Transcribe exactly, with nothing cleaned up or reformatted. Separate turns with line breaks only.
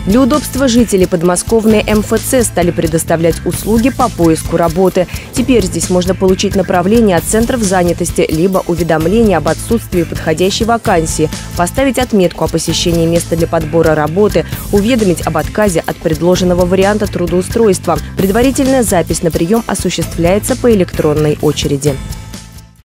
Для удобства жителей подмосковные эм эф цэ стали предоставлять услуги по поиску работы. Теперь здесь можно получить направление от центров занятости, либо уведомление об отсутствии подходящей вакансии, поставить отметку о посещении места для подбора работы, уведомить об отказе от предложенного варианта трудоустройства. Предварительная запись на прием осуществляется по электронной очереди.